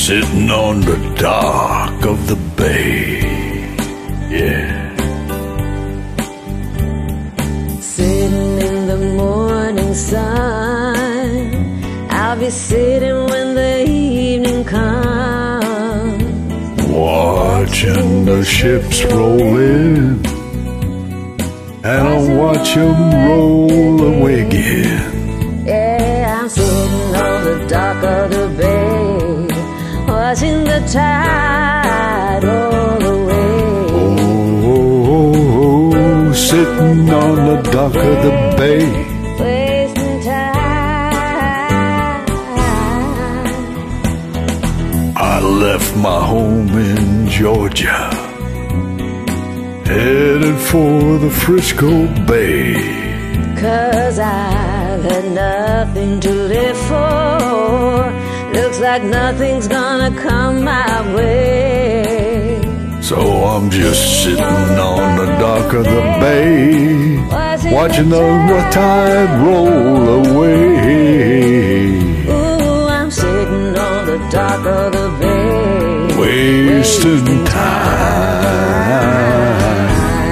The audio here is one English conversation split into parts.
Sitting on the dock of the bay, yeah. Sitting in the morning sun, I'll be sitting when the evening comes, watching the ships roll in, and I'll watch them roll away again. Yeah, I'm sitting on the dock of the bay, watching the tide roll away. Oh, sitting on the dock of the bay, wasting time. I left my home in Georgia, headed for the Frisco Bay, 'Cause I've had nothing to live for. Looks like nothing's gonna come my way. so I'm just sitting on the dock of the bay, watching the tide roll away. Ooh, I'm sitting on the dock of the bay, wasting time.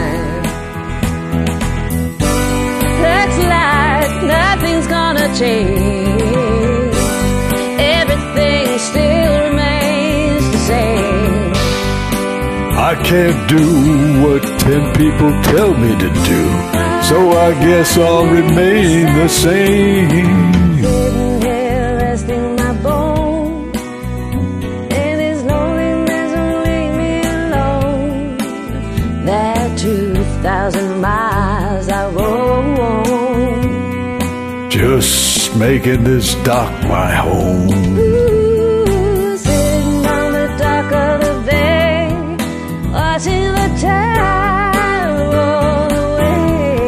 Looks like nothing's gonna change. Everything still remains the same. I can't do what 10 people tell me to do, so I guess I'll remain the same. Sitting here resting my bones, and this loneliness will leave me alone. That 2,000 miles I roam, Just making this dock my home. ooh, sitting on the dock of the bay, watching the tide roll away.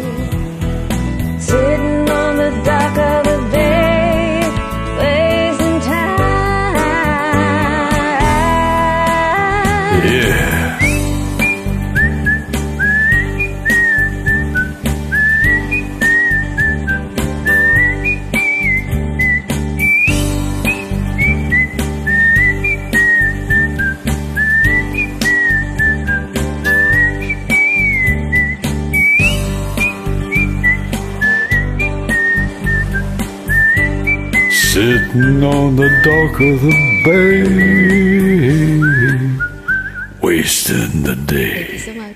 Sitting on the dock of the bay, wasting time. Yeah. Sitting on the dock of the bay, wasting the day. Thank you so much.